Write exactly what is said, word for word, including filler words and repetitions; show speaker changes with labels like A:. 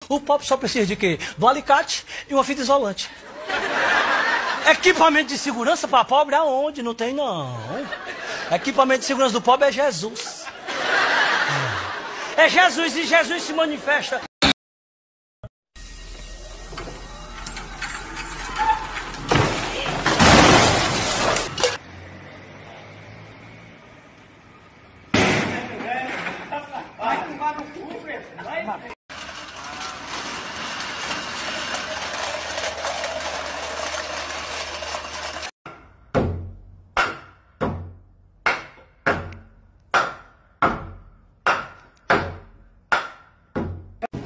A: O pobre só precisa de quê? Do alicate e uma fita isolante. Equipamento de segurança para pobre aonde? Não tem, não. Equipamento de segurança do pobre é Jesus. É Jesus, e Jesus se manifesta